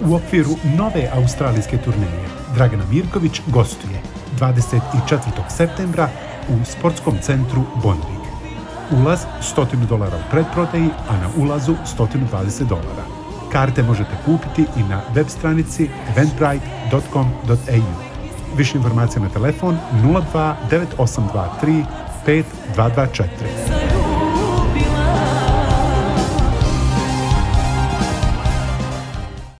U okviru nove australijske turneje Dragana Mirković gostuje 24. septembra u sportskom centru Bonvik. Ulaz $100 u pretprodaji, a na ulazu $120. Karte možete kupiti i na web stranici eventbrite.com.au. Više informacija na telefon 02 9823 5224.